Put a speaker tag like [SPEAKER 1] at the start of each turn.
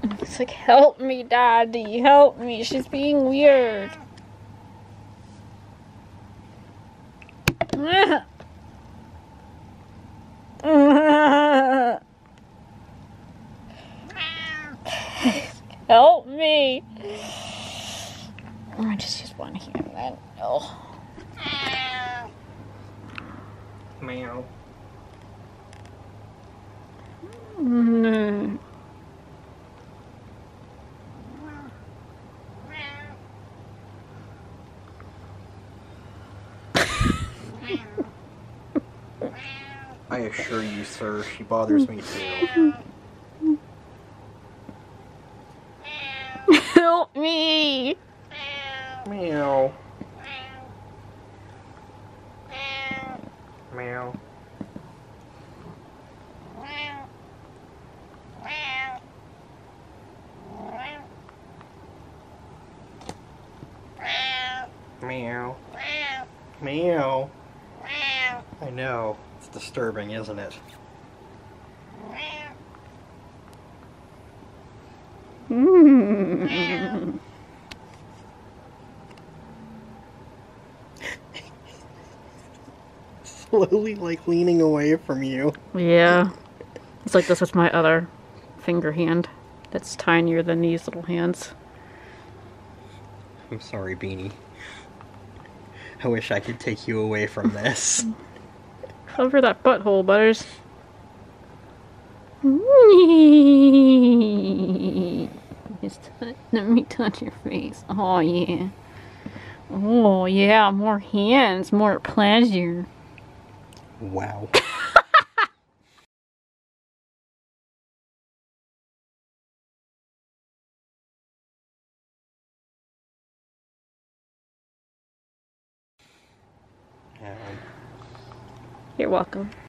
[SPEAKER 1] It's like, help me, Daddy, help me. She's being weird. Help me. I just use one hand then. Oh.
[SPEAKER 2] Meow. I assure you, sir, she bothers me too.
[SPEAKER 1] Help me.
[SPEAKER 2] Meow. Meow. Meow. Meow. I know. It's disturbing, isn't it? Slowly, like, leaning away from you.
[SPEAKER 1] Yeah. It's like this with my other finger hand. That's tinier than these little hands.
[SPEAKER 2] I'm sorry, Beanie. I wish I could take you away from this.
[SPEAKER 1] Cover that butthole, Butters. Just let me touch your face. Oh, yeah. Oh, yeah. More hands. More pleasure.
[SPEAKER 2] Wow.
[SPEAKER 1] You're welcome.